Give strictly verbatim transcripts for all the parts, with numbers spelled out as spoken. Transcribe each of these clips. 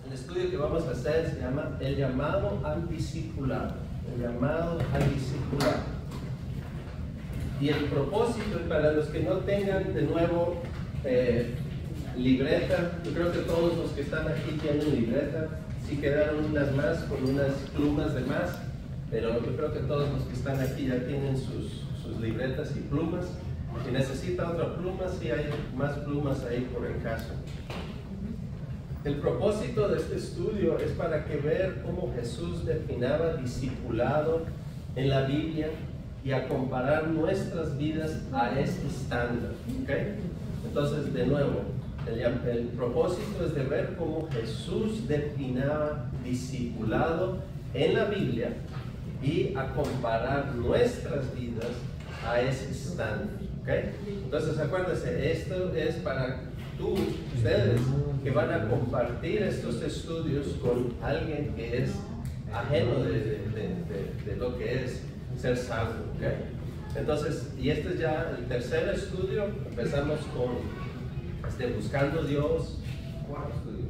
el estudio que vamos a hacer se llama El llamado al discipulado. El llamado al discipulado. Y el propósito, para los que no tengan de nuevo eh, libreta, yo creo que todos los que están aquí tienen libreta. Sí quedaron unas más con unas plumas de más, pero yo creo que todos los que están aquí ya tienen sus, sus libretas y plumas. Si necesita otra pluma, sí hay más plumas ahí por el caso. El propósito de este estudio es para que ver cómo Jesús definaba discipulado en la Biblia y a comparar nuestras vidas a este estándar. ¿Okay? Entonces, de nuevo, el, el propósito es de ver cómo Jesús definaba discipulado en la Biblia y a comparar nuestras vidas a ese estándar. ¿Okay? Entonces, acuérdense, esto es para tú, ustedes, que van a compartir estos estudios con alguien que es ajeno de, de, de, de, de lo que es ser salvo. ¿Okay? Entonces, y este es ya el tercer estudio. Empezamos con este, buscando Dios. ¿Cuál estudio?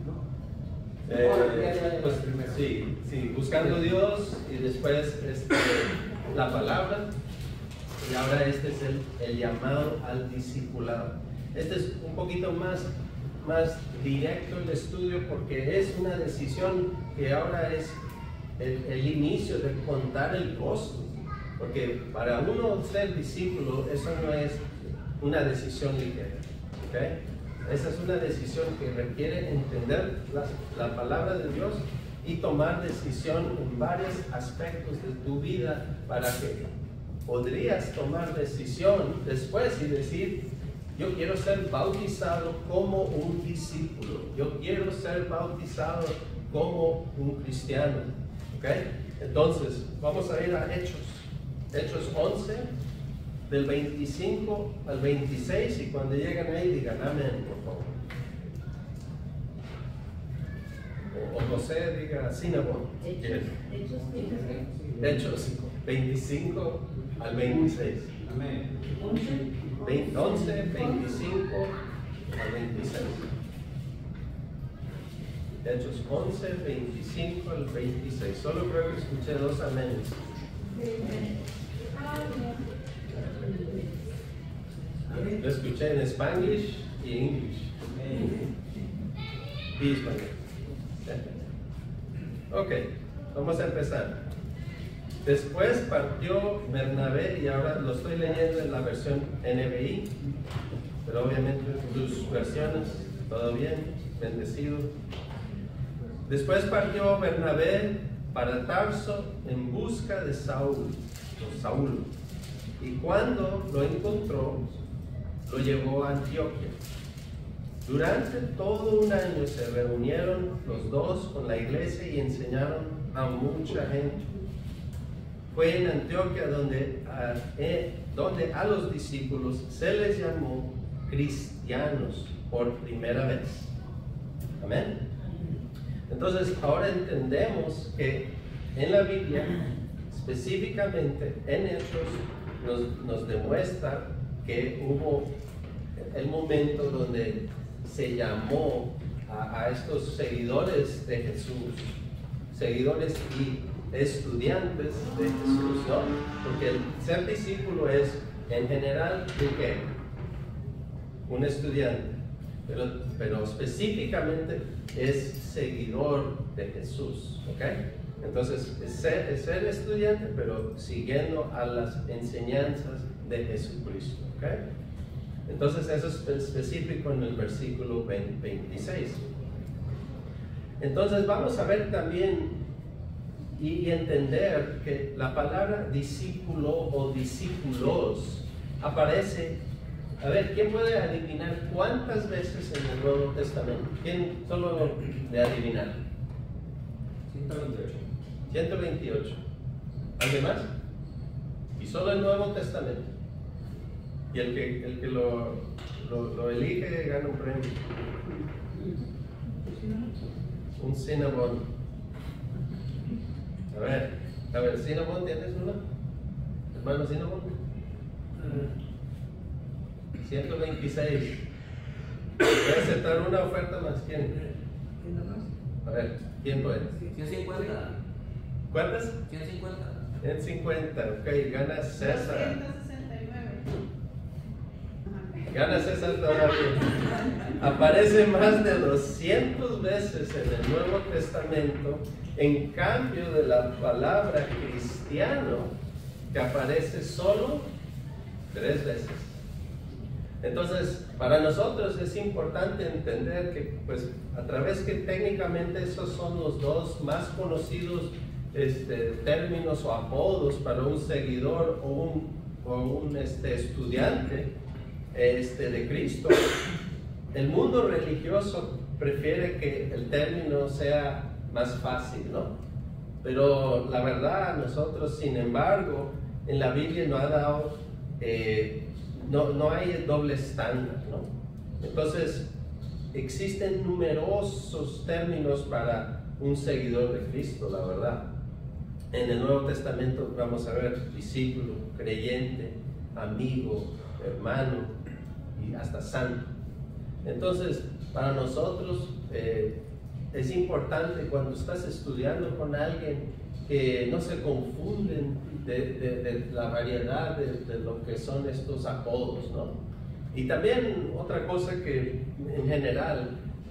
Eh, pues, sí, sí, buscando Dios, y después este, la palabra, y ahora este es el, el llamado al discipulado. Este es un poquito más, más directo el estudio porque es una decisión que ahora es el, el inicio de contar el costo. Porque para uno ser discípulo, eso no es una decisión ligera. ¿Okay? Esa es una decisión que requiere entender la, la palabra de Dios y tomar decisión en varios aspectos de tu vida para que podrías tomar decisión después y decir: yo quiero ser bautizado como un discípulo, yo quiero ser bautizado como un cristiano. ¿Okay? Entonces, vamos a ir a Hechos. Hechos once, del veinticinco al veintiséis, y cuando lleguen ahí digan amén, por favor. O, o José diga Cinnabon. Hechos, Hechos veinticinco al veintiséis. Amén. once, veinticinco al veintiséis. Hechos once, veinticinco al veintiséis. Solo creo que escuché dos aménes. Lo escuché en Spanglish y English. Y español. Ok, vamos a empezar. Después partió Bernabé, y ahora lo estoy leyendo en la versión N B I, pero obviamente tus versiones, todo bien, bendecido. Después partió Bernabé para Tarso en busca de Saúl, o Saúl, y cuando lo encontró, lo llevó a Antioquia. Durante todo un año se reunieron los dos con la iglesia y enseñaron a mucha gente. Fue en Antioquia donde a, eh, donde a los discípulos se les llamó cristianos por primera vez. Amén. Entonces, ahora entendemos que en la Biblia, específicamente en Hechos, nos, nos demuestra que hubo el momento donde se llamó a, a estos seguidores de Jesús, seguidores y estudiantes de Jesús, ¿no? Porque el ser discípulo es, en general, ¿de qué? Un estudiante, pero, pero específicamente es seguidor de Jesús, ¿ok? Entonces, es ser, es ser estudiante, pero siguiendo a las enseñanzas de Jesucristo, ¿ok? Entonces, eso es específico en el versículo veintiséis. Entonces, vamos a ver también y entender que la palabra discípulo o discípulos aparece. A ver, ¿quién puede adivinar cuántas veces en el Nuevo Testamento? ¿Quién solo de adivinar? ciento veintiocho. ciento veintiocho. ¿Alguien más? Y solo el Nuevo Testamento. Y el que, el que lo, lo, lo elige gana un premio. Un Cinnabon. A ver, a ver, Cinnabon, ¿tienes uno? Hermano Cinnabon. ciento veintiséis. Voy a aceptar una oferta más. ¿Quién? A ver, ¿quién puede? ciento cincuenta. ¿Cuántas? ciento cincuenta. ciento cincuenta, ok, gana César. doscientos sesenta y nueve. Gana César todavía. Aparece más de doscientas veces en el Nuevo Testamento, en cambio de la palabra cristiano, que aparece solo tres veces. Entonces, para nosotros es importante entender que, pues, a través que técnicamente esos son los dos más conocidos este, términos o apodos para un seguidor o un, o un este, estudiante este, de Cristo, el mundo religioso prefiere que el término sea más fácil, ¿no? Pero la verdad, nosotros, sin embargo, en la Biblia no ha dado... Eh, No, no hay doble estándar, ¿no? Entonces, existen numerosos términos para un seguidor de Cristo, la verdad. En el Nuevo Testamento vamos a ver discípulo, creyente, amigo, hermano y hasta santo. Entonces, para nosotros eh, es importante cuando estás estudiando con alguien que no se confunden de, de, de la variedad de, de lo que son estos apodos, ¿no? Y también otra cosa que en general,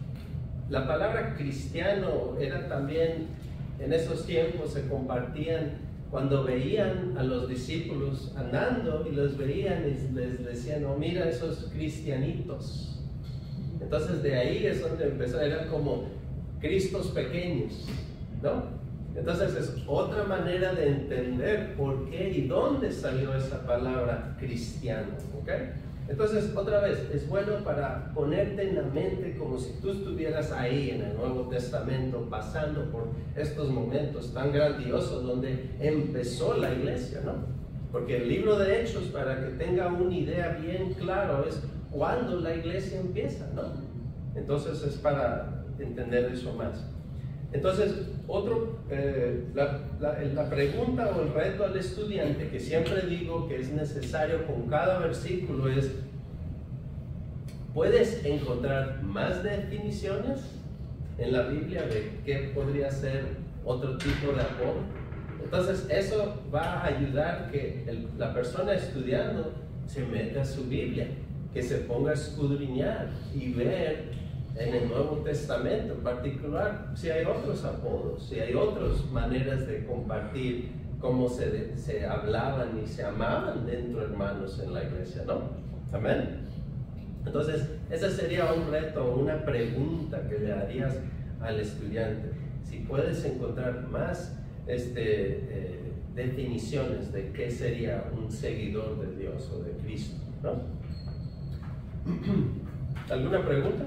la palabra cristiano era también, en esos tiempos se compartían cuando veían a los discípulos andando y los veían y les decían, oh, mira esos cristianitos. Entonces de ahí es donde empezó, eran como cristos pequeños, ¿no? Entonces es otra manera de entender por qué y dónde salió esa palabra cristiano, ¿ok? Entonces, otra vez, es bueno para ponerte en la mente como si tú estuvieras ahí en el Nuevo Testamento pasando por estos momentos tan grandiosos donde empezó la iglesia, ¿no? Porque el libro de Hechos, para que tenga una idea bien clara, es cuando la iglesia empieza, ¿no? Entonces es para entender eso más. Entonces, otro, eh, la, la, la pregunta o el reto al estudiante, que siempre digo que es necesario con cada versículo, es: ¿puedes encontrar más definiciones en la Biblia de qué podría ser otro tipo de apodo? Entonces, eso va a ayudar que el, la persona estudiando se meta a su Biblia, que se ponga a escudriñar y ver en el Nuevo Testamento en particular si hay otros apodos, si hay otras maneras de compartir cómo se, se hablaban y se amaban dentro, hermanos, en la iglesia, ¿no? Amén. Entonces, ese sería un reto, una pregunta que le harías al estudiante. Si puedes encontrar más este, eh, definiciones de qué sería un seguidor de Dios o de Cristo, ¿no? ¿Alguna pregunta?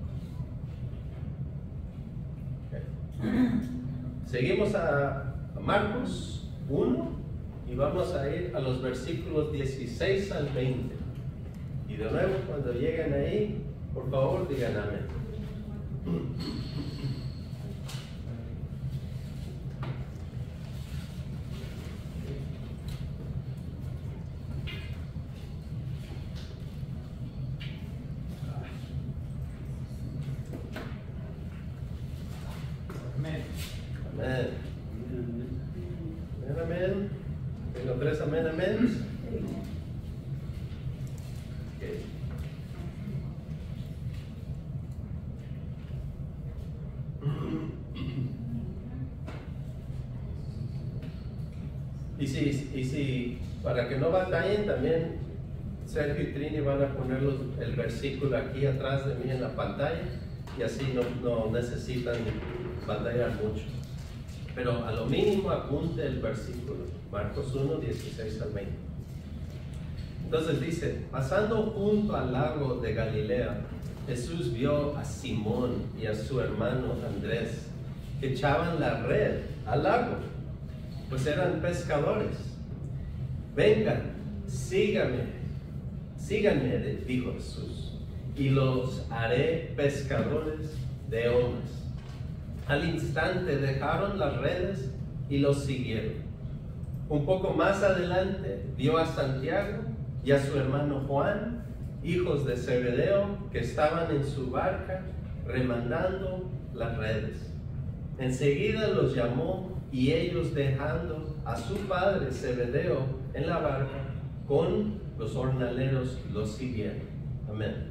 Seguimos a Marcos uno y vamos a ir a los versículos dieciséis al veinte. Y de nuevo, cuando lleguen ahí, por favor digan amén. Amén. Amén. Amén, amén. Tengo tres amén, amén. Okay. Y si, y si, para que no batallen, también Sergio y Trini van a poner los, el versículo aquí atrás de mí en la pantalla, y así no, no necesitan batallar mucho. Pero a lo mínimo apunte el versículo, Marcos uno, dieciséis al veinte. Entonces dice: pasando junto al lago de Galilea, Jesús vio a Simón y a su hermano Andrés que echaban la red al lago, pues eran pescadores. Vengan, síganme, síganme, dijo Jesús, y los haré pescadores de hombres. Al instante dejaron las redes y los siguieron. Un poco más adelante vio a Santiago y a su hermano Juan, hijos de Zebedeo, que estaban en su barca remandando las redes. Enseguida los llamó y ellos, dejando a su padre Zebedeo en la barca con los jornaleros, los siguieron. Amén.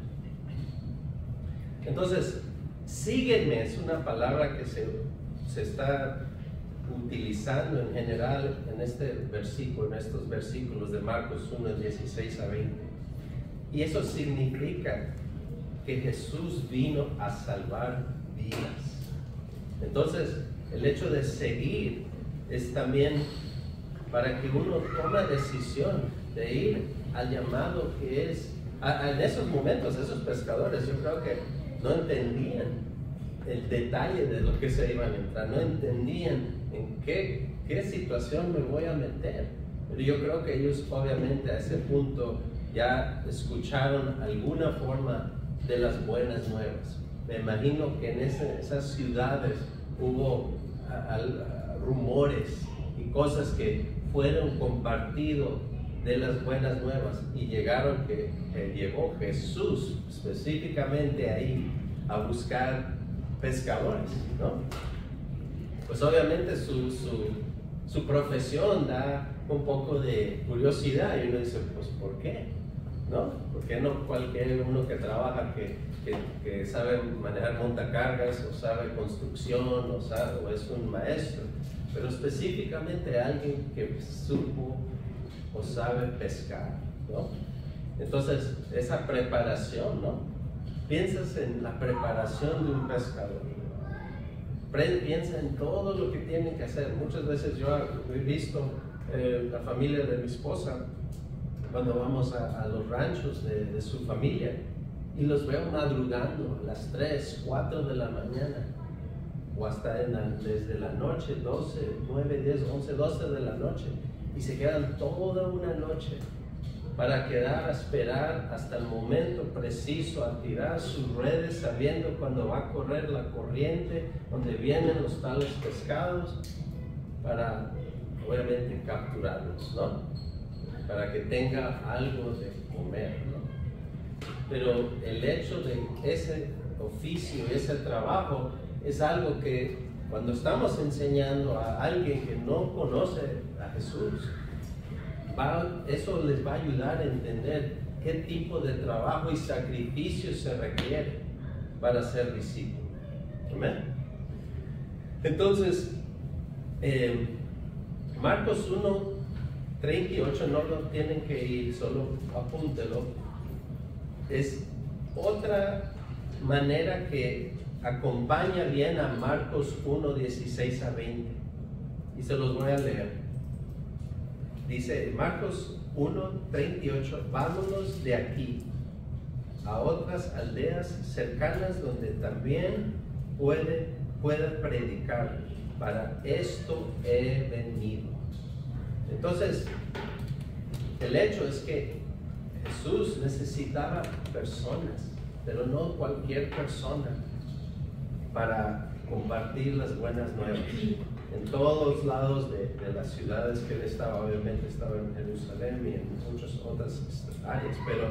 Entonces, sígueme es una palabra que se, se está utilizando en general en este versículo, en estos versículos de Marcos uno, dieciséis a veinte. Y eso significa que Jesús vino a salvar vidas. Entonces, el hecho de seguir es también para que uno tome decisión de ir al llamado que es. A, a, en esos momentos, esos pescadores, yo creo que no entendían el detalle de lo que se iban a entrar, no entendían en qué, qué situación me voy a meter. Pero yo creo que ellos obviamente a ese punto ya escucharon alguna forma de las buenas nuevas. Me imagino que en ese, esas ciudades hubo a, a, rumores y cosas que fueron compartidos de las buenas nuevas y llegaron que, que llegó Jesús específicamente ahí a buscar pescadores, ¿no? Pues obviamente su, su, su profesión da un poco de curiosidad y uno dice, pues ¿por qué? ¿No? ¿Por qué no cualquier uno que trabaja que, que, que sabe manejar montacargas o sabe construcción o, sabe, o es un maestro? Pero específicamente alguien que supo o sabe pescar, ¿no? Entonces, esa preparación, ¿no? Piensas en la preparación de un pescador. Piensa en todo lo que tienen que hacer. Muchas veces yo he visto eh, la familia de mi esposa, cuando vamos a, a los ranchos de, de su familia, y los veo madrugando a las tres, cuatro de la mañana, o hasta en la, desde la noche, doce, nueve, diez, once, doce de la noche, y se quedan toda una noche para quedar a esperar hasta el momento preciso, a tirar sus redes sabiendo cuando va a correr la corriente, donde vienen los tales pescados, para obviamente capturarlos, ¿no? Para que tenga algo de comer, ¿no? Pero el hecho de ese oficio, ese trabajo, es algo que cuando estamos enseñando a alguien que no conoce a Jesús, va, eso les va a ayudar a entender qué tipo de trabajo y sacrificio se requiere para ser discípulo. ¿Amén? Entonces, eh, Marcos uno, treinta y ocho, no lo tienen que ir, solo apúntelo. Es otra manera que acompaña bien a Marcos uno, dieciséis a veinte. Y se los voy a leer. Dice Marcos uno, treinta y ocho, vámonos de aquí a otras aldeas cercanas donde también puede, pueda predicar. Para esto he venido. Entonces, el hecho es que Jesús necesitaba personas, pero no cualquier persona, para compartir las buenas nuevas. En todos lados de, de las ciudades que él estaba, obviamente estaba en Jerusalén y en muchas otras áreas, pero,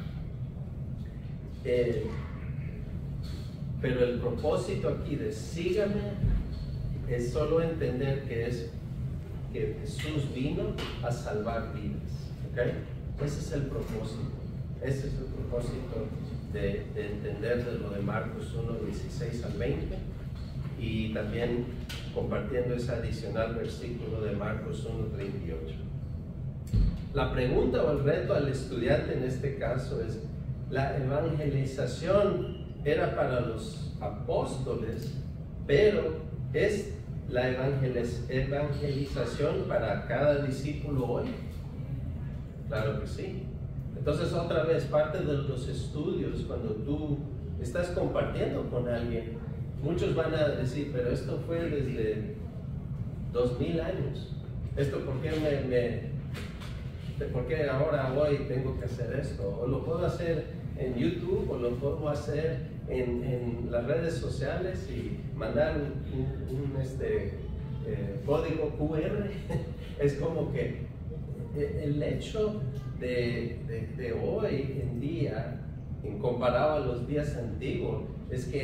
eh, pero el propósito aquí de sígame es solo entender que es que Jesús vino a salvar vidas, ¿okay? Ese es el propósito, ese es el propósito de, de entender de lo de Marcos uno, dieciséis al veinte, y también compartiendo ese adicional versículo de Marcos uno, treinta y ocho. La pregunta o el reto al estudiante en este caso es: la evangelización era para los apóstoles, pero ¿es la evangelización para cada discípulo hoy? Claro que sí. Entonces, otra vez, parte de los estudios, cuando tú estás compartiendo con alguien, muchos van a decir, pero esto fue desde dos mil años. ¿Esto por qué, me, me, por qué ahora hoy tengo que hacer esto? O lo puedo hacer en YouTube, o lo puedo hacer en, en las redes sociales y mandar un, un, un este, eh, código Q R. Es como que el hecho de, de, de hoy en día, en comparado a los días antiguos, es que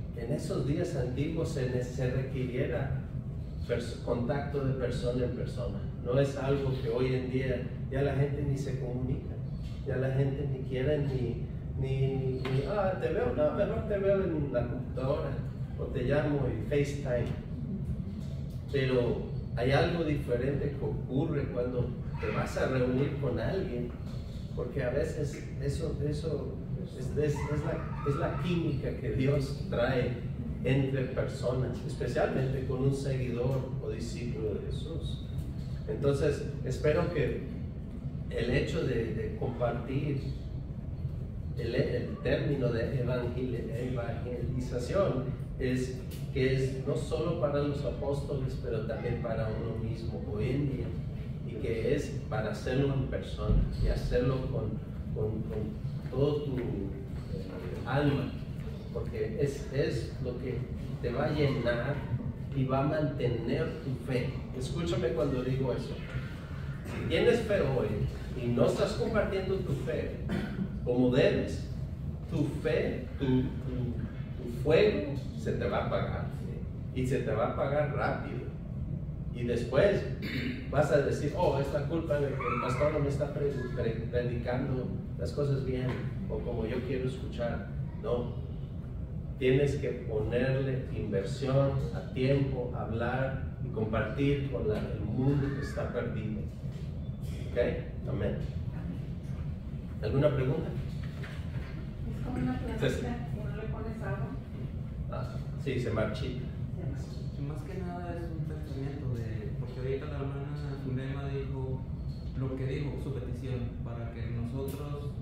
en esos días antiguos se, se requiriera contacto de persona en persona. No es algo que hoy en día ya la gente ni se comunica, ya la gente ni quiere ni, ni, ni ah, te veo, no, mejor te veo en la computadora o te llamo y FaceTime. Pero hay algo diferente que ocurre cuando te vas a reunir con alguien, porque a veces eso, eso es, es, es, la, es la química que Dios trae entre personas, especialmente con un seguidor o discípulo de Jesús. Entonces, espero que el hecho de, de compartir el, el término de evangel, evangelización es que es no solo para los apóstoles, pero también para uno mismo hoy en día, y que es para hacerlo en persona y hacerlo con, con, con todo tu eh, alma, porque es, es lo que te va a llenar y va a mantener tu fe. Escúchame cuando digo eso. Si tienes fe hoy y no estás compartiendo tu fe como debes, tu fe, tu, tu, tu fuego se te va a apagar, y se te va a apagar rápido. Y después vas a decir, oh, es la culpa de que el pastor no me está predicando las cosas bien o como yo quiero escuchar. No, tienes que ponerle inversión a tiempo, hablar y compartir con la, el mundo que está perdido. ¿Ok? Amén. ¿Alguna pregunta? Es como una plantita, si no le pones agua. Ah, sí, se marchita. Más que nada es un pensamiento de, porque ahorita la hermana Zulema dijo lo que dijo, su petición, para que nosotros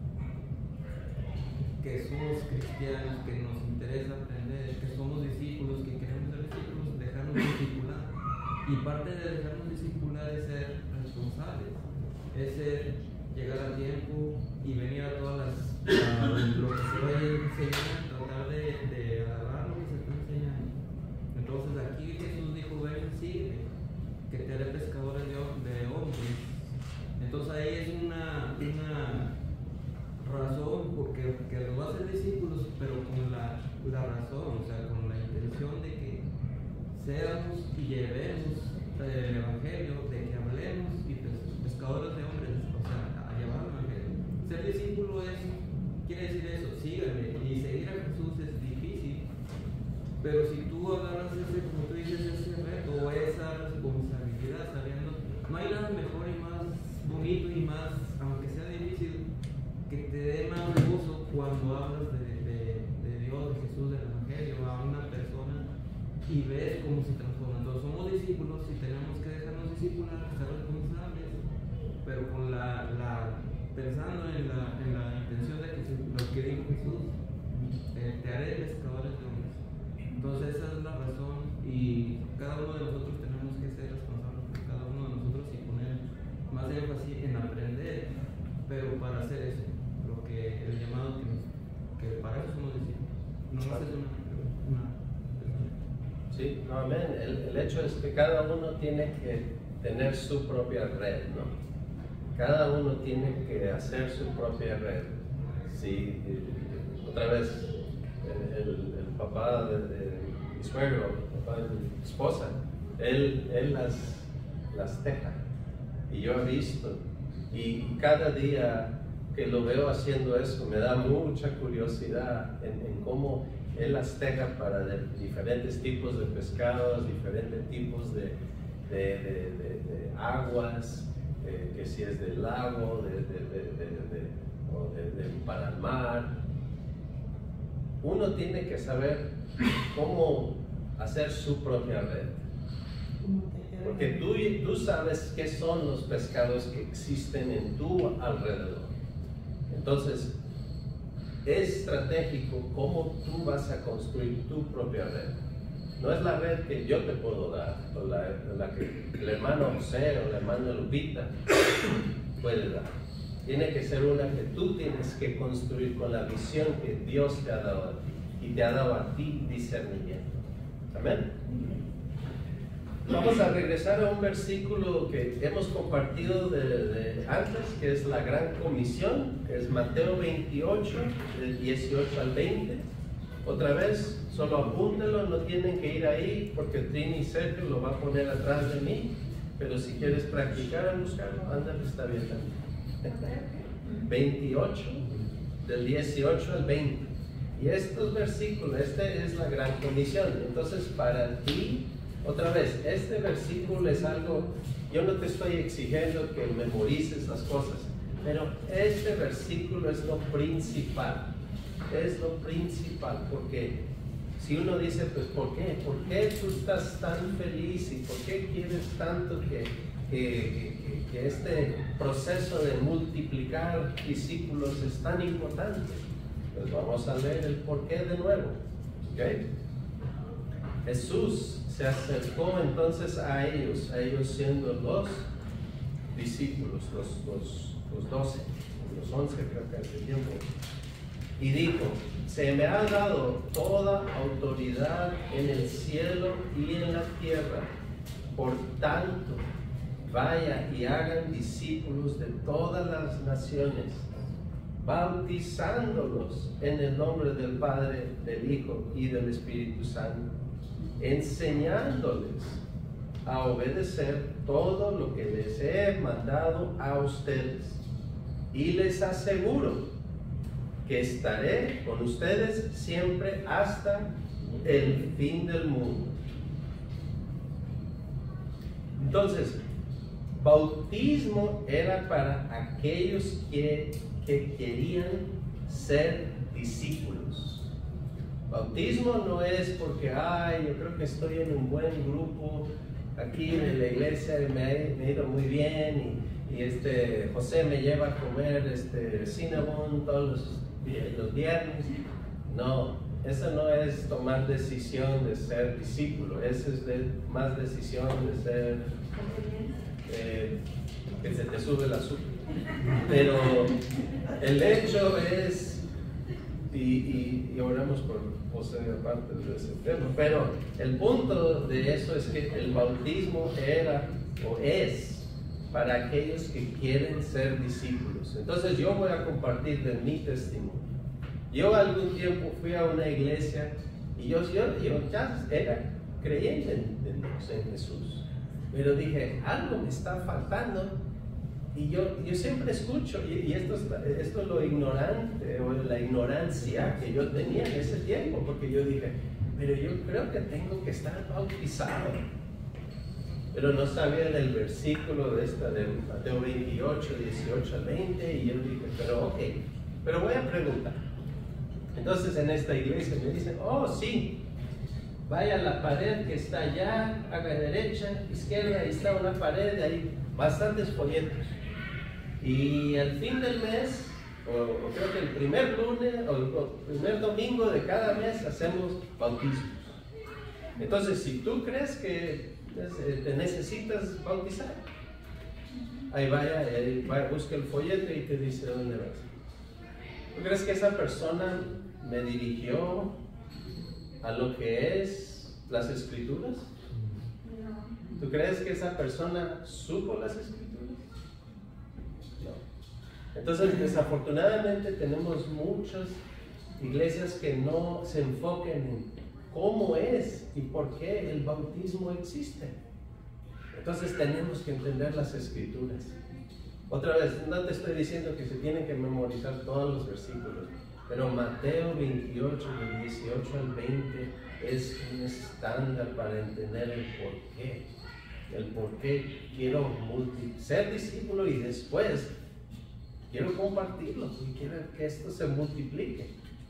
que somos cristianos, que nos interesa aprender, que somos discípulos, que queremos ser discípulos, dejarnos discipular. Y parte de dejarnos discipular es ser responsables, es ser, llegar a tiempo y venir a todas las, a lo que se vaya a enseñar, tratar de, de agarrar lo que se está enseñando. Entonces aquí Jesús dijo, ven, sigue, que te haré pescadores de, de hombres. Entonces ahí es una, una razón porque, porque los va a ser discípulos, pero con la, la razón, o sea, con la intención de que seamos y llevemos el evangelio, de que hablemos y pescadores de hombres, o sea, a llevar el evangelio. Ser discípulo es, quiere decir eso, síganme, y seguir a Jesús es difícil, pero si tú agarras ese, como tú dices, ese reto o esa responsabilidad, sabiendo, no hay nada mejor y más bonito y más, aunque sea difícil, que te dé más gozo cuando hablas de, de, de Dios, de Jesús, del evangelio a una persona y ves cómo se transforma. Entonces somos discípulos y tenemos que dejarnos discipular, ser responsables, pero con la, la pensando en la, en la intención de que lo que dijo Jesús, eh, te haré pescadores de hombres. Entonces esa es la razón, y cada uno de nosotros tenemos que ser responsables por cada uno de nosotros y poner más énfasis en aprender, pero para hacer eso, lo que el llamado que, nos, que para eso somos discípulos, no más es una, una Sí, no, amén. El, el hecho es que cada uno tiene que tener su propia red, ¿no? Cada uno tiene que hacer su propia red. Sí, otra vez, el, el, el papá de, de mi suegro, el papá de mi esposa, él, él las, las teja. Y yo he visto, y cada día que lo veo haciendo eso, me da mucha curiosidad en, en cómo él las teja para de, diferentes tipos de pescados, diferentes tipos de, de, de, de, de aguas, eh, que si es del lago, de, de, de, de, de, o de, de, para el mar. Uno tiene que saber cómo hacer su propia red. Porque tú, tú sabes qué son los pescados que existen en tu alrededor. Entonces, es estratégico cómo tú vas a construir tu propia red. No es la red que yo te puedo dar, o la, la que el hermano José o la hermana Lupita puede dar. Tiene que ser una que tú tienes que construir con la visión que Dios te ha dado a ti, y te ha dado a ti discernimiento. Amén. Vamos a regresar a un versículo que hemos compartido de, de antes, que es la gran comisión, que es Mateo veintiocho, del dieciocho al veinte. Otra vez, solo apúntelo, no tienen que ir ahí porque Trini Sergio lo va a poner atrás de mí, pero si quieres practicar a buscarlo, ándale, está bien también. veintiocho, del dieciocho al veinte. Y estos versículos, este es la gran comisión. Entonces, para ti, otra vez, este versículo es algo, yo no te estoy exigiendo que memorices las cosas, pero este versículo es lo principal. Es lo principal, porque si uno dice, pues, ¿por qué? ¿Por qué tú estás tan feliz y por qué quieres tanto que, que, que, que este proceso de multiplicar discípulos es tan importante? Pues vamos a leer el por qué de nuevo. ¿Okay? Jesús se acercó entonces a ellos, a ellos siendo los discípulos, los, los, los doce, los once creo que hace tiempo. Y dijo, se me ha dado toda autoridad en el cielo y en la tierra. Por tanto, vaya y hagan discípulos de todas las naciones, bautizándolos en el nombre del Padre, del Hijo y del Espíritu Santo, enseñándoles a obedecer todo lo que les he mandado a ustedes. Y les aseguro que estaré con ustedes siempre hasta el fin del mundo. Entonces, bautismo era para aquellos que, que querían ser discípulos. Bautismo no es porque, ay, yo creo que estoy en un buen grupo, aquí en la iglesia me ha, me ha ido muy bien y, y este, José me lleva a comer este, cinnamon todos los los viernes. No, eso no es tomar decisión de ser discípulo, eso es de, más decisión de ser eh, que se te sube el azúcar. Pero el hecho es, y, y, y oramos por José aparte de ese tema, pero el punto de eso es que el bautismo era o es para aquellos que quieren ser discípulos. Entonces yo voy a compartir de mi testimonio. Yo algún tiempo fui a una iglesia y yo, yo, yo ya era creyente en, en, en Jesús, pero dije, algo me está faltando. Y yo, yo siempre escucho, y, y esto, es, esto es lo ignorante o la ignorancia que yo tenía en ese tiempo, porque yo dije, pero yo creo que tengo que estar bautizado. Pero no sabía del versículo de esta de Mateo veintiocho, dieciocho al veinte, y yo dije, pero ok, pero voy a preguntar. Entonces en esta iglesia me dicen, oh sí, vaya a la pared que está allá, haga derecha, izquierda, ahí está una pared, ahí bastantes folletos. Y al fin del mes, o, o creo que el primer lunes, o el primer domingo de cada mes, hacemos bautismos. Entonces, si tú crees que te necesitas bautizar, ahí vaya, ahí vaya, busca el folleto y te dice dónde vas. ¿Tú crees que esa persona me dirigió a lo que es las escrituras? No. ¿Tú crees que esa persona supo las escrituras? No. Entonces, desafortunadamente tenemos muchas iglesias que no se enfoquen en cómo es y por qué el bautismo existe. Entonces tenemos que entender las escrituras. Otra vez, no te estoy diciendo que se tienen que memorizar todos los versículos, pero Mateo veintiocho, del dieciocho al veinte, es un estándar para entender el por qué. El por qué quiero multi ser discípulo y después quiero compartirlo y quiero que esto se multiplique.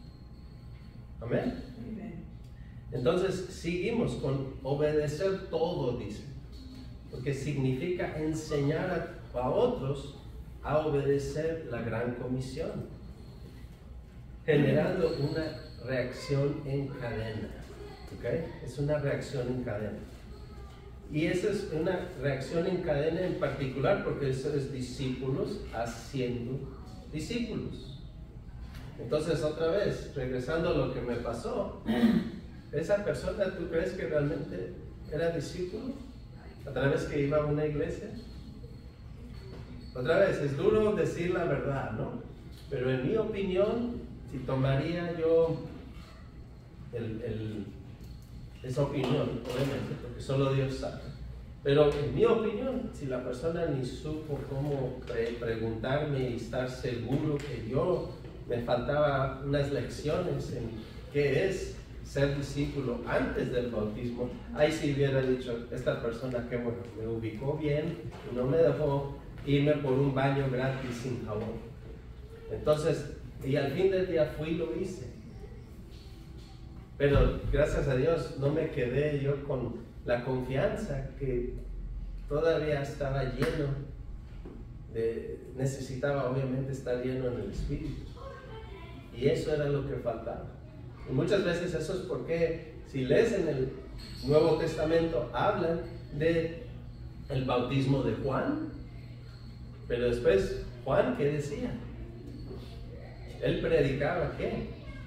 Amén. Entonces seguimos con obedecer todo, dice, porque significa enseñar a, a otros a obedecer la gran comisión, generando una reacción en cadena. ¿Okay? Es una reacción en cadena. Y esa es una reacción en cadena en particular porque eso es discípulos haciendo discípulos. Entonces, otra vez, regresando a lo que me pasó, ¿esa persona tú crees que realmente era discípulo? ¿A través que iba a una iglesia? Otra vez, es duro decir la verdad, ¿no? Pero en mi opinión, si tomaría yo el, el, esa opinión, obviamente, porque solo Dios sabe. Pero en mi opinión, si la persona ni supo cómo pre preguntarme y estar seguro que yo me faltaba unas lecciones en qué es ser discípulo antes del bautismo, ahí sí hubiera dicho, esta persona que bueno, me ubicó bien y no me dejó irme por un baño gratis sin jabón. Entonces, y al fin del día fui y lo hice. Pero gracias a Dios no me quedé yo con la confianza que todavía estaba lleno de, necesitaba obviamente estar lleno en el Espíritu. Y eso era lo que faltaba. Y muchas veces eso es porque si lees en el Nuevo Testamento hablan de el bautismo de Juan, pero después Juan, ¿qué decía? Él predicaba ¿qué?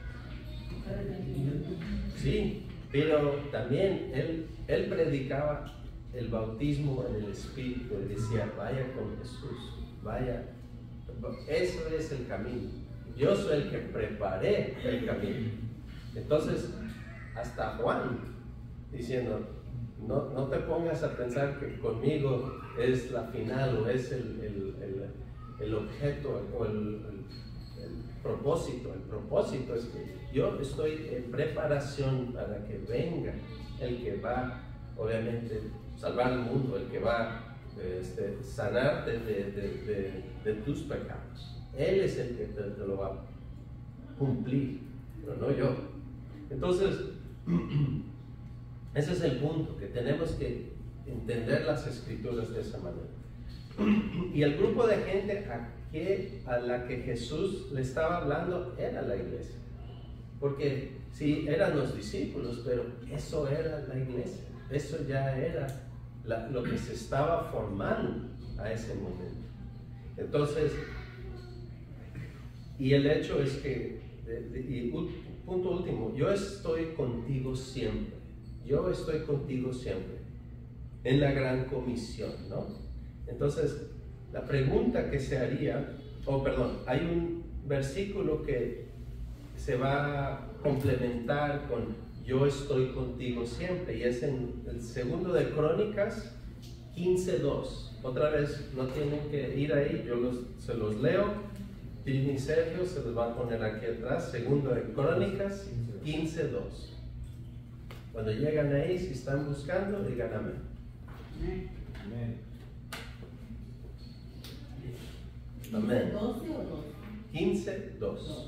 Sí, pero también él, él predicaba el bautismo en el Espíritu. Él decía, vaya con Jesús, vaya, eso es el camino. Yo soy el que preparé el camino. Entonces, hasta Juan diciendo, no, no te pongas a pensar que conmigo es la final o es el, el, el, el objeto o el, el, el propósito. El propósito es que yo estoy en preparación para que venga el que va, obviamente, salvar el mundo, el que va este, sanarte de, de, de, de tus pecados. Él es el que te, te lo va a cumplir, pero no yo. Entonces, ese es el punto, que tenemos que entender las escrituras de esa manera. Y el grupo de gente a, que, a la que Jesús le estaba hablando era la iglesia. Porque sí, eran los discípulos, pero eso era la iglesia. Eso ya era la, lo que se estaba formando a ese momento. Entonces, y el hecho es que, de, de, y punto último, yo estoy contigo siempre. Yo estoy contigo siempre. En la gran comisión, ¿no? Entonces, la pregunta que se haría, o oh, perdón, hay un versículo que se va a complementar con yo estoy contigo siempre, y es en el segundo de Crónicas quince dos. Otra vez, no tienen que ir ahí, yo los, se los leo. Tim y Sergio se los va a poner aquí atrás. Segundo de Crónicas quince dos. Cuando llegan ahí, si están buscando, digan amén. Amén. Amén. ¿doce o dos? quince dos.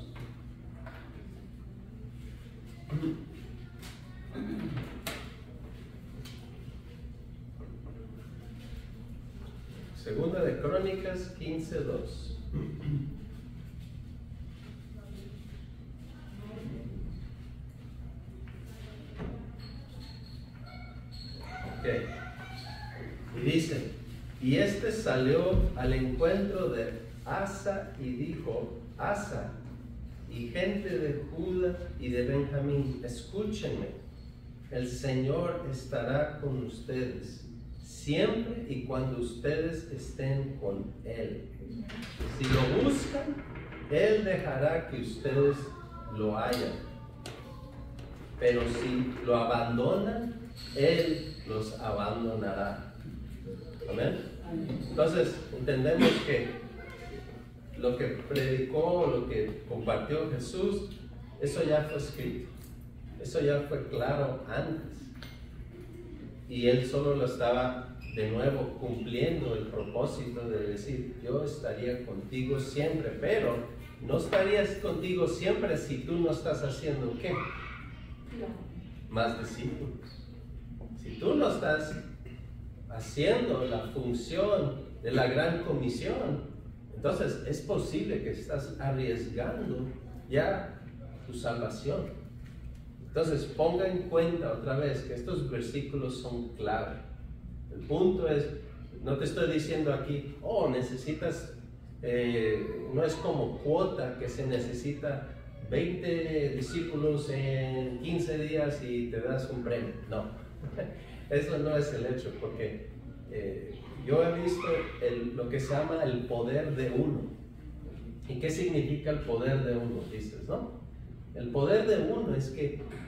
Segunda de Crónicas quince dos. Okay. Y dice, y este salió al encuentro de Asa y dijo, Asa y gente de Judá y de Benjamín, escúchenme, el Señor estará con ustedes siempre y cuando ustedes estén con Él. Si lo buscan, Él dejará que ustedes lo hayan. Pero si lo abandonan, Él los abandonará. Amén. Entonces, entendemos que lo que predicó, lo que compartió Jesús, eso ya fue escrito. Eso ya fue claro antes. Y Él solo lo estaba de nuevo cumpliendo el propósito de decir, yo estaría contigo siempre, pero no estarías contigo siempre si tú no estás haciendo ¿qué? Más discípulos. Si tú no estás haciendo la función de la gran comisión, entonces es posible que estás arriesgando ya tu salvación. Entonces ponga en cuenta otra vez que estos versículos son clave. El punto es, no te estoy diciendo aquí, oh, necesitas, eh, no es como cuota que se necesita veinte discípulos en quince días y te das un premio. No, eso no es el hecho, porque eh, yo he visto el, lo que se llama el poder de uno. ¿Y qué significa el poder de uno? Dices, ¿no? El poder de uno es que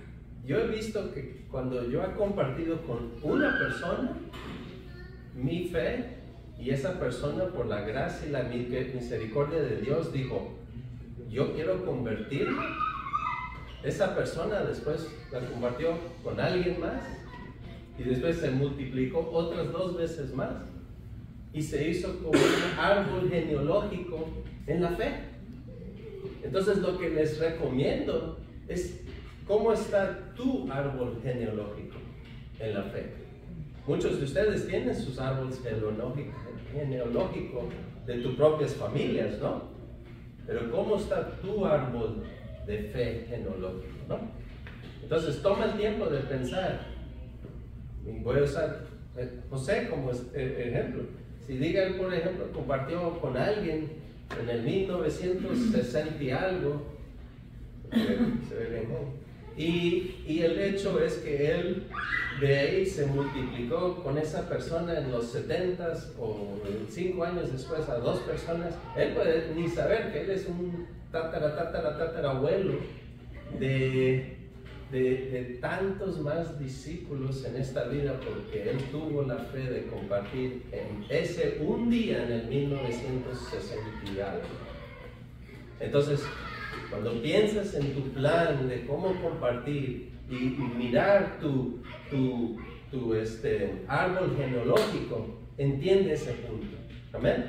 yo he visto que cuando yo he compartido con una persona mi fe, y esa persona por la gracia y la misericordia de Dios dijo, yo quiero convertirme, esa persona después la compartió con alguien más y después se multiplicó otras dos veces más y se hizo como un árbol genealógico en la fe. Entonces lo que les recomiendo es cómo está tu árbol genealógico en la fe. Muchos de ustedes tienen sus árboles genealógicos de tus propias familias, ¿no? Pero ¿cómo está tu árbol de fe genealógico, ¿no? Entonces toma el tiempo de pensar. Y voy a usar José como ejemplo. Si diga él, por ejemplo, compartió con alguien en el mil novecientos sesenta y algo, se ve bien, ¿no? Y, y el hecho es que él de ahí se multiplicó con esa persona en los setentas o cinco años después a dos personas. Él puede ni saber que él es un tatara, tatara, tatara abuelo de, de, de tantos más discípulos en esta vida, porque él tuvo la fe de compartir en ese un día en el mil novecientos sesenta y algo. Entonces, cuando piensas en tu plan de cómo compartir y, y mirar tu, tu, tu este, árbol genealógico, entiende ese punto. ¿Amén?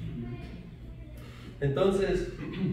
Entonces,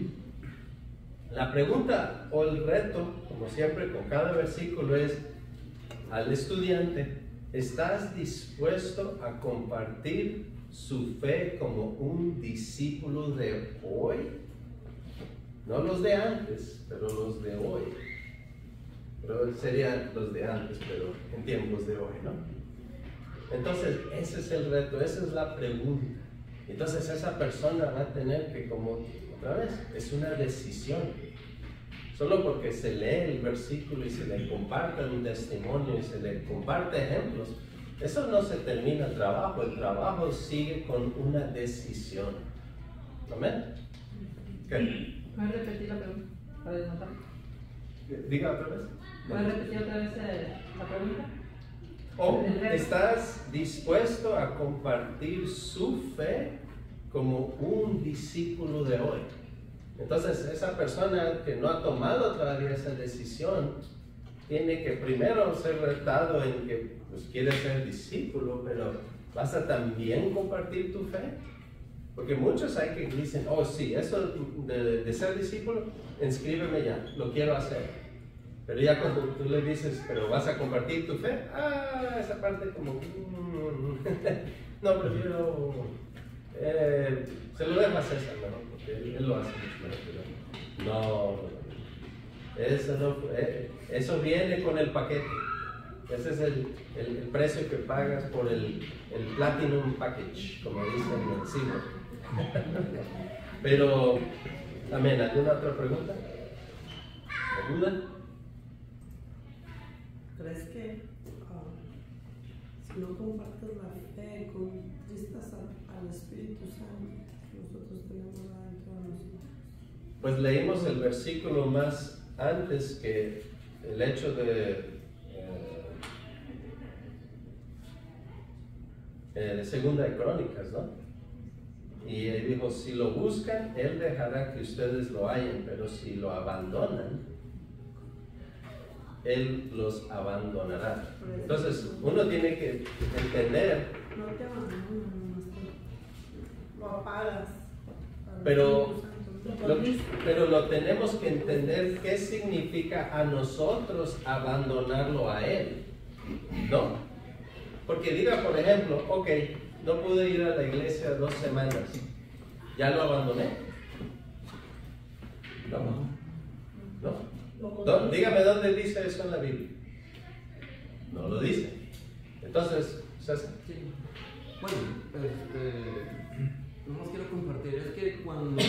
la pregunta o el reto, como siempre con cada versículo, es al estudiante, ¿estás dispuesto a compartir su fe como un discípulo de hoy? No los de antes, pero los de hoy. Pero serían los de antes, pero en tiempos de hoy, ¿no? Entonces, ese es el reto, esa es la pregunta. Entonces, esa persona va a tener que, como otra vez, es una decisión. Solo porque se lee el versículo y se le comparte un testimonio y se le comparte ejemplos, eso no se termina el trabajo. El trabajo sigue con una decisión. ¿Amén? ¿Qué? ¿Puedes repetir la pregunta? Para desnotar. Diga otra vez. ¿Puedes repetir otra vez eh, la pregunta? Oh, ¿estás dispuesto a compartir su fe como un discípulo de hoy? Entonces, esa persona que no ha tomado todavía esa decisión, tiene que primero ser retado en que pues, quiere ser discípulo, pero ¿vas a también compartir tu fe? Porque muchos hay que dicen, oh sí, eso de, de ser discípulo, inscríbeme ya, lo quiero hacer. Pero ya cuando tú le dices, pero vas a compartir tu fe, ah, esa parte como, mm, no, prefiero, eh, se lo dejo a César, ¿no? Porque él, él lo hace mucho mejor, pero no, eso, no eh, eso viene con el paquete. Ese es el, el, el precio que pagas por el, el Platinum Package, como dicen en el cine. Pero, amén, ¿alguna otra pregunta? ¿Duda? ¿Crees que uh, si no compartes la fe, contristas al Espíritu Santo que nosotros tenemos dentro de nosotros? Pues leímos el versículo más antes que el hecho de, eh, eh, de Segunda de Crónicas, ¿no? Y él dijo, si lo buscan, él dejará que ustedes lo hallen, pero si lo abandonan, él los abandonará. Entonces, uno tiene que entender. No te abandonan, lo apagas. Pero lo, pero lo tenemos que entender qué significa a nosotros abandonarlo a él, ¿no? Porque diga, por ejemplo, ok, no pude ir a la iglesia dos semanas, ¿ya lo abandoné? No. ¿No? ¿Dó- dígame dónde dice eso en la Biblia. No lo dice. Entonces, César. Sí. Bueno, este, nomás quiero compartir, es que cuando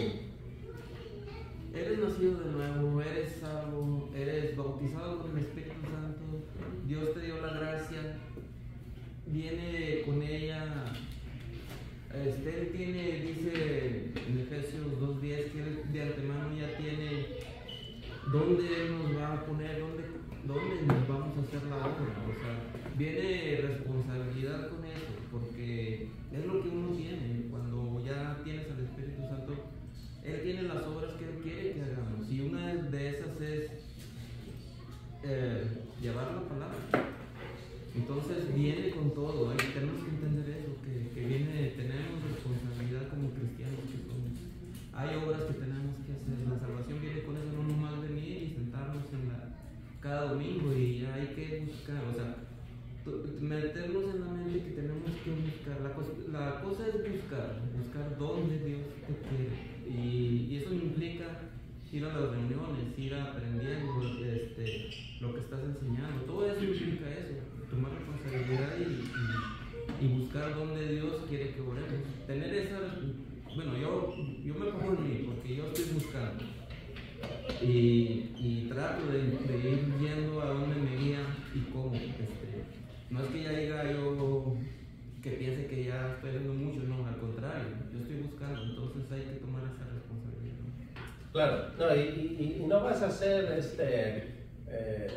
eres nacido de nuevo, eres salvo, eres bautizado con el Espíritu Santo, Dios te dio la gracia, viene con ella, este, él tiene, dice en Efesios dos diez, que él de antemano ya tiene dónde él nos va a poner, dónde ¿dónde nos vamos a hacer la obra? O sea, viene responsabilidad con eso, porque es lo que uno tiene. Cuando ya tienes al Espíritu Santo, Él tiene las obras que Él quiere que hagamos. Y una de esas es eh, llevar la palabra. Entonces viene con todo. Ahí tenemos que entender eso, que, que viene, tenemos responsabilidad como cristianos que somos. Hay obras que tenemos que hacer. La salvación viene con eso, no nomás venir y sentarnos en la, cada domingo y hay que buscar, o sea, meternos en la mente que tenemos que buscar. La cosa, la cosa es buscar, buscar dónde Dios te quiere. Y, y eso implica ir a las reuniones, ir aprendiendo este, lo que estás enseñando. Todo eso implica eso, tomar responsabilidad y, y, y buscar dónde Dios quiere que oremos. Tener esa, bueno, yo, yo me pongo en mí porque yo estoy buscando. Y, y trato de, de ir viendo a dónde me guía y cómo. Este, no es que ya diga yo que piense que ya estoy haciendo mucho, no, al contrario, yo estoy buscando, entonces hay que tomar esa responsabilidad. Claro, no, y, y, y no vas a ser este, eh,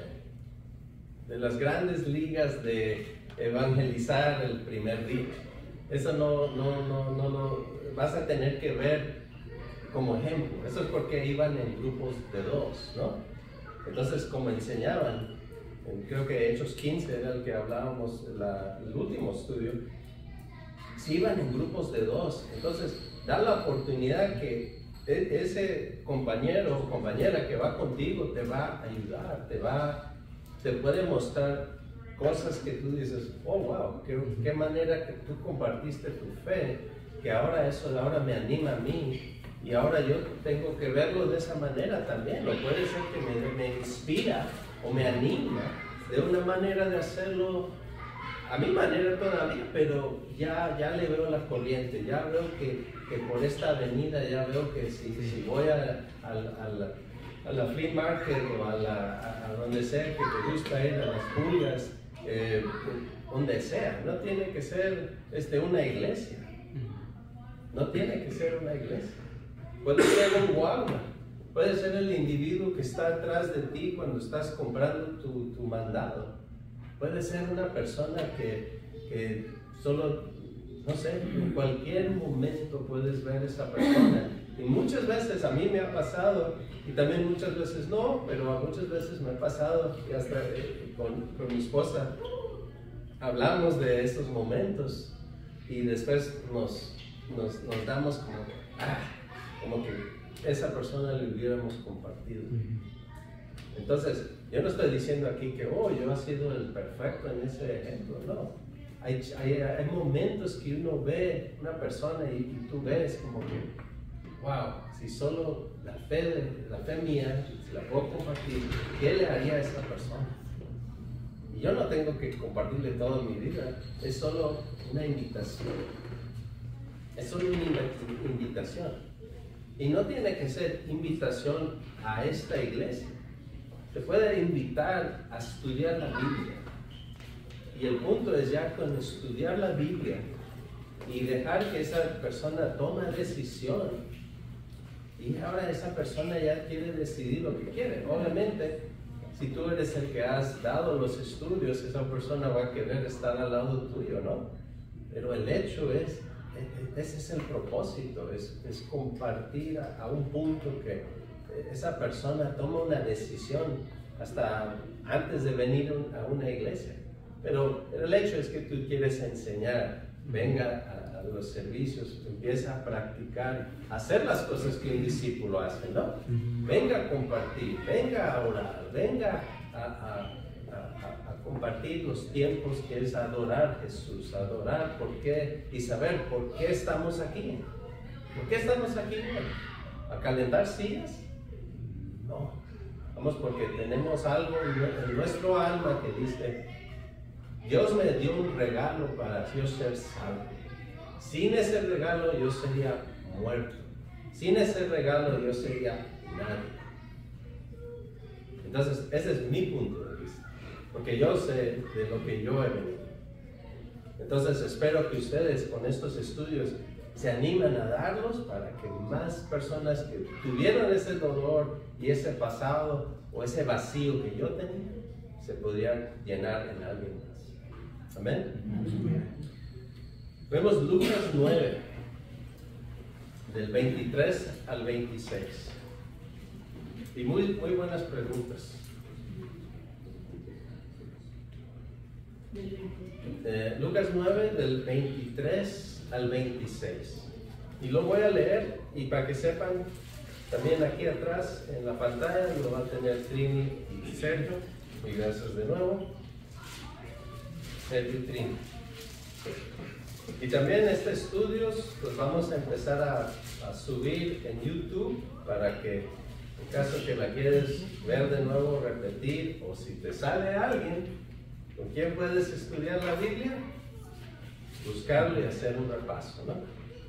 de las grandes ligas de evangelizar el primer día. Eso no, no, no, no, no, vas a tener que ver como ejemplo. Eso es porque iban en grupos de dos, ¿no? Entonces, como enseñaban, creo que Hechos quince era el que hablábamos, la, el último estudio, si iban en grupos de dos, entonces da la oportunidad que ese compañero o compañera que va contigo te va a ayudar, te va, te puede mostrar cosas que tú dices, oh wow, qué, qué manera que tú compartiste tu fe, que ahora eso ahora me anima a mí. Y ahora yo tengo que verlo de esa manera también. Lo puede ser que me, me inspira o me anima de una manera de hacerlo a mi manera todavía, pero ya, ya le veo la corriente, ya veo que, que por esta avenida, ya veo que si, si voy a, a, a, la, a la flea market o a, la, a, a donde sea que te gusta ir, a las pulgas, eh, donde sea, no tiene que ser este, una iglesia, no tiene que ser una iglesia. Puede ser un Walmart, puede ser el individuo que está atrás de ti cuando estás comprando tu, tu mandado. Puede ser una persona que, que solo, no sé, en cualquier momento puedes ver a esa persona. Y muchas veces a mí me ha pasado, y también muchas veces no, pero muchas veces me ha pasado, y hasta eh, con, con mi esposa hablamos de esos momentos y después nos, nos, nos damos como, ah, como que esa persona le hubiéramos compartido. Entonces, yo no estoy diciendo aquí que, oh, yo he sido el perfecto en ese ejemplo, no. Hay, hay, hay momentos que uno ve una persona y, y tú ves como que, wow, si solo la fe, de, la fe mía, si la puedo compartir, ¿qué le haría a esa persona? Y yo no tengo que compartirle toda mi vida, es solo una invitación. Es solo una invitación. Y no tiene que ser invitación a esta iglesia. Se puede invitar a estudiar la Biblia. Y el punto es ya con estudiar la Biblia y dejar que esa persona tome decisión. Y ahora esa persona ya quiere decidir lo que quiere. Obviamente, si tú eres el que has dado los estudios, esa persona va a querer estar al lado tuyo, ¿no? Pero el hecho es, ese es el propósito, es, es compartir a, a un punto que esa persona toma una decisión hasta antes de venir a una iglesia. Pero el hecho es que tú quieres enseñar, venga a, a los servicios, empieza a practicar, a hacer las cosas que un discípulo hace, ¿no? Venga a compartir, venga a orar, venga a, a, a, a compartir los tiempos que es adorar a Jesús, adorar por qué y saber por qué estamos aquí. ¿Por qué estamos aquí? ¿A calentar sillas? No, vamos porque tenemos algo en nuestro alma que dice, Dios me dio un regalo para yo ser salvo. Sin ese regalo yo sería muerto. Sin ese regalo yo sería nadie. Entonces ese es mi punto de vista, porque yo sé de lo que yo he venido. Entonces espero que ustedes con estos estudios se animan a darlos para que más personas que tuvieron ese dolor y ese pasado o ese vacío que yo tenía, se podría llenar en alguien más. Amén. Vemos Lucas nueve, del veintitrés al veintiséis. Y muy, muy buenas preguntas. Eh, Lucas nueve, del veintitrés al veintiséis. Y lo voy a leer, y para que sepan, también aquí atrás en la pantalla lo va a tener Trini y Sergio. Y gracias de nuevo. Sergio y Trini. Y también este estudios los vamos a empezar a, a subir en YouTube para que en caso que la quieres ver de nuevo, repetir, o si te sale alguien con quien puedes estudiar la Biblia, buscarlo y hacer un repaso, ¿no?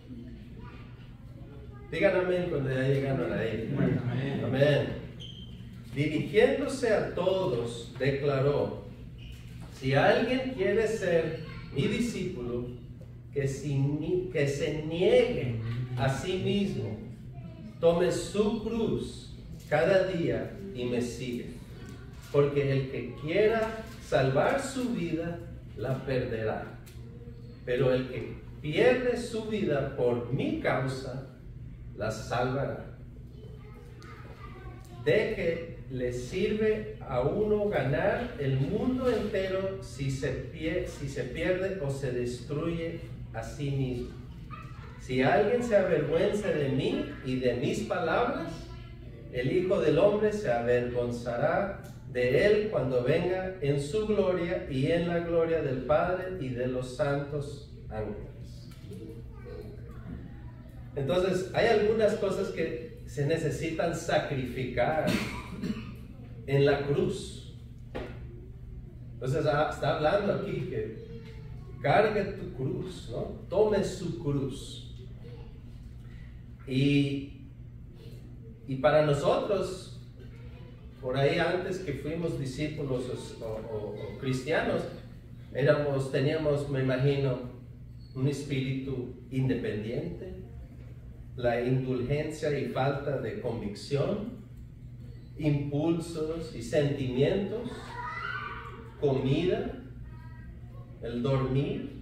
Digan amén cuando ya llegaron ahí. Amén. Amén. Dirigiéndose a todos, declaró: si alguien quiere ser mi discípulo, que, si, que se niegue a sí mismo, tome su cruz cada día y me sigue. Porque el que quiera salvar su vida, la perderá. Pero el que pierde su vida por mi causa, la salvará. ¿De qué le sirve a uno ganar el mundo entero si se, pierde, si se pierde o se destruye a sí mismo? Si alguien se avergüenza de mí y de mis palabras, el Hijo del Hombre se avergonzará de él cuando venga en su gloria y en la gloria del Padre y de los santos ángeles. Entonces, hay algunas cosas que se necesitan sacrificar en la cruz. Entonces, está hablando aquí que cargue tu cruz, ¿no? Tome su cruz. Y, y para nosotros, por ahí antes que fuimos discípulos o, o, o cristianos, éramos, teníamos, me imagino, un espíritu independiente, la indulgencia y falta de convicción, impulsos y sentimientos, comida, el dormir.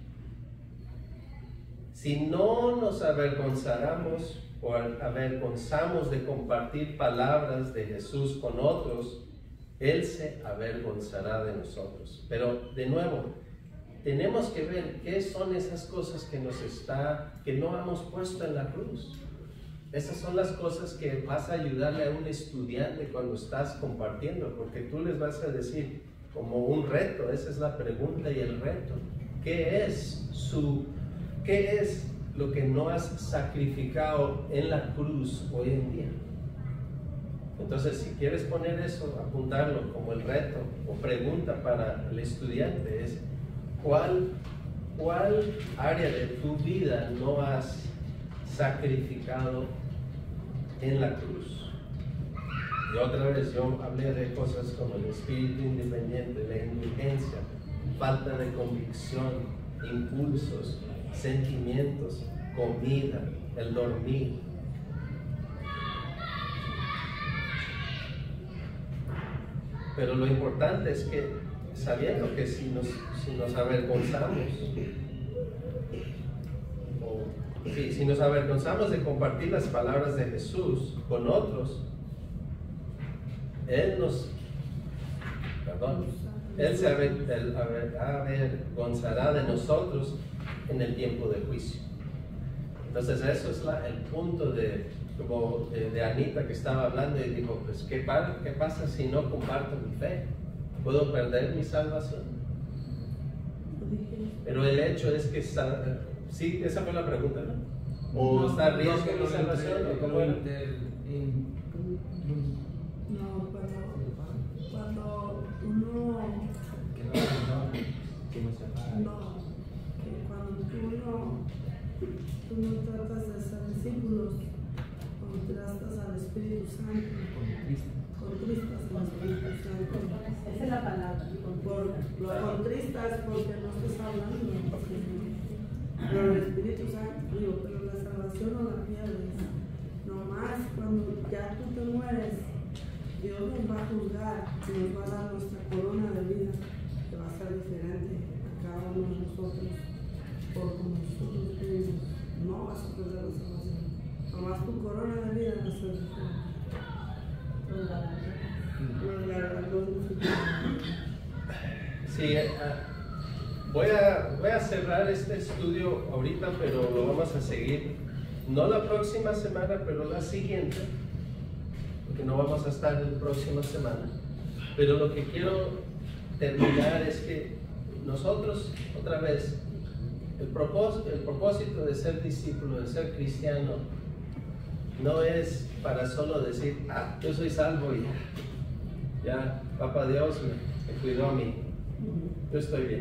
Si no nos avergonzáramos o avergonzamos de compartir palabras de Jesús con otros, Él se avergonzará de nosotros. Pero de nuevo, tenemos que ver qué son esas cosas que nos está, que no hemos puesto en la cruz. Esas son las cosas que vas a ayudarle a un estudiante cuando estás compartiendo, porque tú les vas a decir como un reto, esa es la pregunta y el reto. ¿Qué es su, qué es lo que no has sacrificado en la cruz hoy en día? Entonces, si quieres poner eso, apuntarlo como el reto o pregunta para el estudiante es: ¿cuál, cuál área de tu vida no has sacrificado en la cruz? Y otra vez yo hablé de cosas como el espíritu independiente, la indulgencia, falta de convicción, impulsos, sentimientos, comida, el dormir. Pero lo importante es que, sabiendo que si nos, si nos avergonzamos, o, sí, si nos avergonzamos de compartir las palabras de Jesús con otros, Él nos, perdón, Él se avergonzará de nosotros en el tiempo del juicio. Entonces eso es la, el punto de, como de, de Anita que estaba hablando y dijo, pues ¿qué, ¿qué pasa si no comparto mi fe? ¿Puedo perder mi salvación? Pero el hecho es que, sí, esa fue la pregunta, ¿no? ¿O no, está riesgo no, mi salvación? No, ¿O cómo era? No, pero cuando uno, Que no, no, que no se no, que cuando tú no, tú no tratas de ser discípulos, contrastas al Espíritu Santo, contristas al Espíritu Santo. Esa es la palabra. Por, lo contristas porque no estás hablando, pero el Espíritu Santo, digo, pero la salvación no la pierdes. Nomás cuando ya tú te mueres, Dios nos va a juzgar y nos va a dar nuestra corona de vida que va a ser diferente a cada uno de nosotros, por como nosotros pedimos. No vas a perder la salvación, nomás tu corona de vida va a ser diferente. Sí, uh, voy, a, voy a cerrar este estudio ahorita, pero lo vamos a seguir, no la próxima semana, pero la siguiente, porque no vamos a estar la próxima semana. Pero lo que quiero terminar es que nosotros, otra vez, el propósito, el propósito de ser discípulo, de ser cristiano, no es para solo decir, ah, yo soy salvo y ya, papá Dios me, me cuidó a mí, yo estoy bien.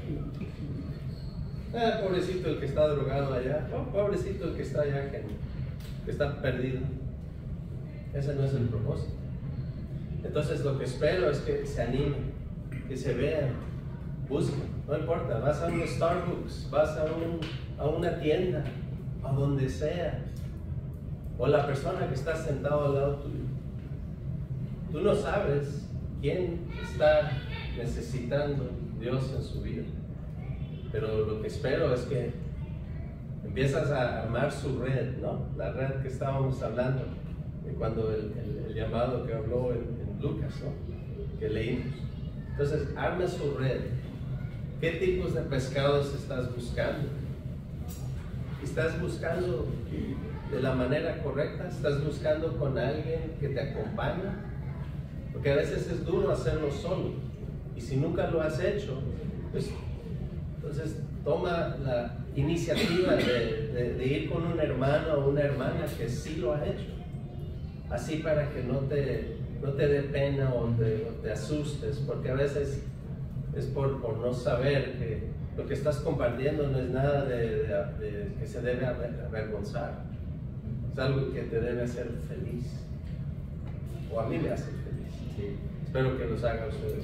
Ah, pobrecito el que está drogado allá, oh, pobrecito el que está allá, que, que está perdido. Ese no es el propósito. Entonces lo que espero es que se animen, que se vean, busquen, no importa, vas a un Starbucks, vas a, un, a una tienda, a donde sea, o la persona que está sentado al lado tuyo. Tú no sabes quién está necesitando Dios en su vida, pero lo que espero es que empiezas a armar su red, ¿no? La red que estábamos hablando, de cuando el, el, el llamado que habló en, en Lucas, ¿no? Que leímos. Entonces, arma su red. ¿Qué tipos de pescados estás buscando? ¿Estás buscando de la manera correcta? ¿Estás buscando con alguien que te acompañe? Porque a veces es duro hacerlo solo. Y si nunca lo has hecho, pues entonces toma la iniciativa de, de, de ir con un hermano o una hermana que sí lo ha hecho. Así para que no te, no te dé pena o te, o te asustes, porque a veces es por, por no saber que lo que estás compartiendo no es nada de, de, de, que se debe avergonzar. Es algo que te debe hacer feliz. O a mí me hace feliz. Sí. Espero que los haga ustedes.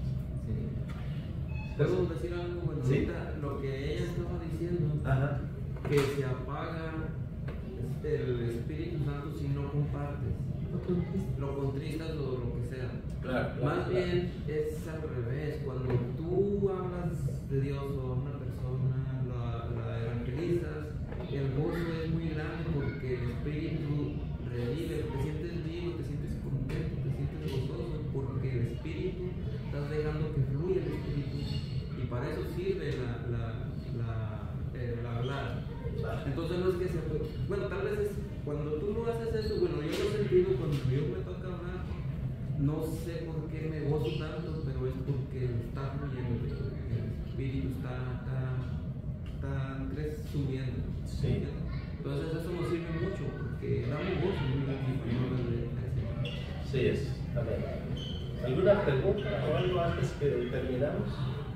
Sí. ¿Puedo decir algo? Bueno, sí. Ahorita lo que ella estaba diciendo, Ajá. que se apaga este, el Espíritu Santo si no compartes, lo contristas o lo que sea. Claro, claro, Más claro. bien es al revés. Cuando tú hablas de Dios o a una persona, la, la evangelizas, el gozo es muy grande porque el Espíritu revive, te sientes vivo, te sientes contento, te sientes gozoso porque el Espíritu, estás dejando que fluya el Espíritu y para eso sirve la, la, la, el hablar. Entonces no es que se... Bueno, tal vez es, cuando tú no haces eso, bueno, yo lo he sentido cuando yo me toca hablar, no sé por qué me gozo tanto, pero es porque está fluyendo, el Espíritu está, está, está crece, subiendo. Sí. Entonces eso nos sirve mucho porque da un gozo muy grande. Sí es. Amén. ¿Alguna pregunta o algo antes que terminamos?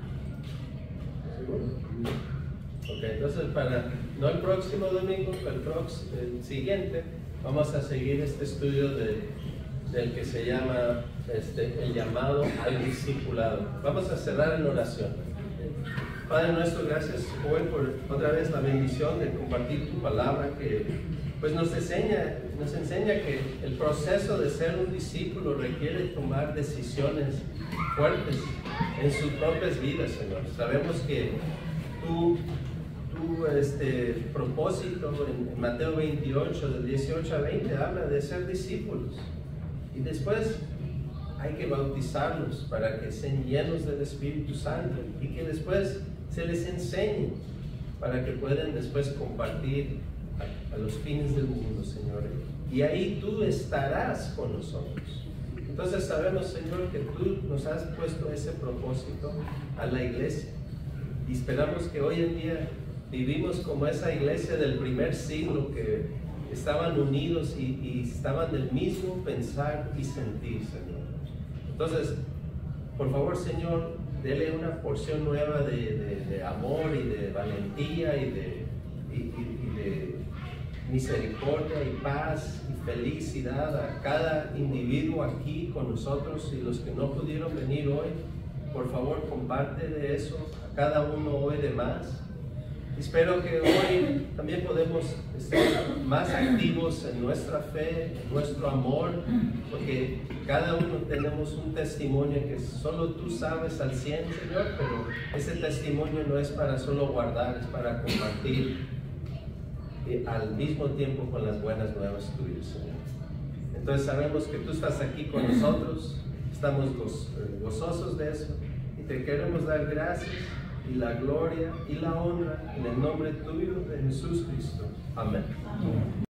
¿Seguro? Ok, entonces para, no el próximo domingo, pero el, prox, el siguiente, vamos a seguir este estudio de, del que se llama este, el llamado al discipulado. Vamos a cerrar en oración. Padre nuestro, gracias hoy por otra vez la bendición de compartir tu palabra que pues nos enseña, nos enseña que el proceso de ser un discípulo requiere tomar decisiones fuertes en sus propias vidas, Señor. Sabemos que tú, tu este, propósito en Mateo veintiocho, del dieciocho a veinte, habla de ser discípulos. Y después hay que bautizarlos para que sean llenos del Espíritu Santo y que después se les enseñe para que puedan después compartir a, a los fines del mundo, Señor. Y ahí tú estarás con nosotros. Entonces sabemos, Señor, que tú nos has puesto ese propósito a la iglesia. Y esperamos que hoy en día vivimos como esa iglesia del primer siglo que estaban unidos y, y estaban del mismo pensar y sentir, Señor. Entonces, por favor, Señor, dele una porción nueva de, de, de amor y de valentía y de, y, y, y de misericordia y paz y felicidad a cada individuo aquí con nosotros y los que no pudieron venir hoy. Por favor, comparte de eso a cada uno hoy de más. Espero que hoy también podemos estar más activos en nuestra fe, en nuestro amor, porque cada uno tenemos un testimonio que solo tú sabes al cien, Señor, pero ese testimonio no es para solo guardar, es para compartir y al mismo tiempo con las buenas nuevas tuyas, Señor. Entonces sabemos que tú estás aquí con nosotros, estamos goz, gozosos de eso y te queremos dar gracias y la gloria y la honra en el nombre tuyo de Jesús Cristo. Amén. Amén.